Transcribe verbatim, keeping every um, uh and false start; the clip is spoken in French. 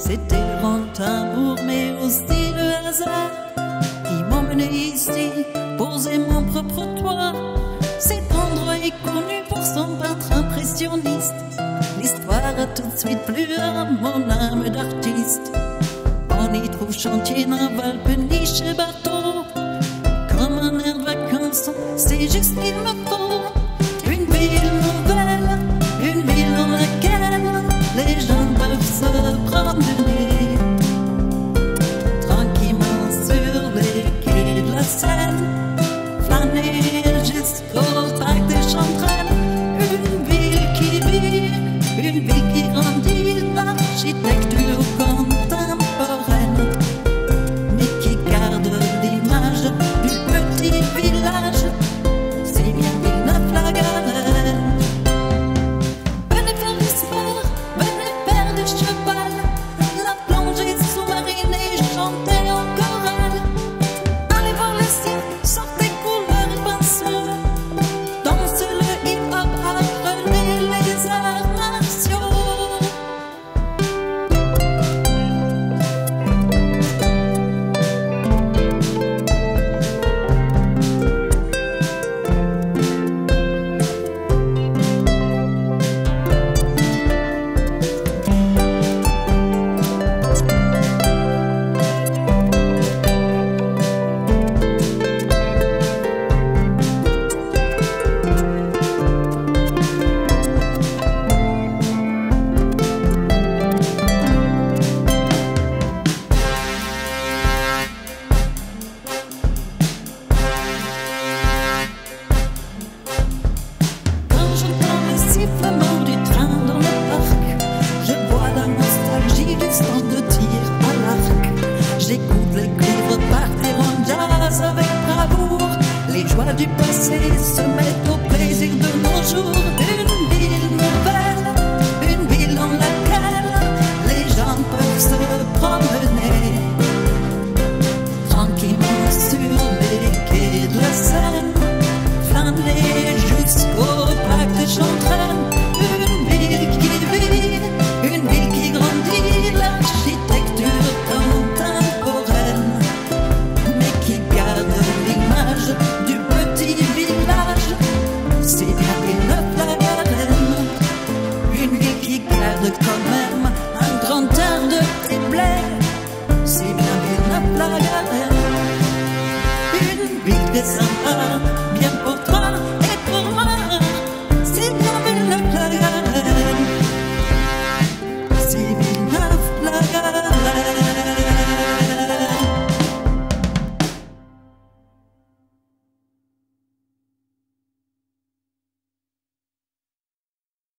C'était le grand amour, mais aussi le hasard qui m'emmenait ici, poser mon propre toit. Cet endroit est connu pour son peintre impressionniste. L'histoire a tout de suite plu à mon âme d'artiste. On y trouve chantier, naval, péniche et bateau. Comme un air de vacances, c'est juste qu'il me faut une ville nouvelle, une ville dans laquelle les gens peuvent se promener tranquillement sur les quais de la Seine, flâner jusqu'au parc des Chanterelles. Une ville qui vit, une ville qui grandit, l'architecture contemporaine, mais qui garde l'image du petit village. C'est bien Villeneuve-la-Garenne. Venez faire du sport, venez faire du cheval, la plongée sous-marine et chanter en chorale. Allez voir le cirque, sortez couleurs et pinceaux, dansez le hip-hop, apprenez les arts martiaux. Quand j'entends le sifflement du train dans le parc, je vois la nostalgie du stand de tir à l'arc. J'écoute les cuivres partir en jazz avec bravoure. Les joies du passé se mettent au plaisir de nos jours. Une ville nouvelle, une ville dans laquelle les gens peuvent se promener tranquillement sur les quais de la Seine, flâner jusqu'au parc des Chanterelles. Une ville qui vit, une ville qui grandit, l'architecture contemporaine, mais qui garde l'image du petit village. C'est bien Villeneuve-la-Garenne, une ville qui garde quand même un grand air de petit bled. C'est bien Villeneuve-la-Garenne, une ville qui est sympa, bien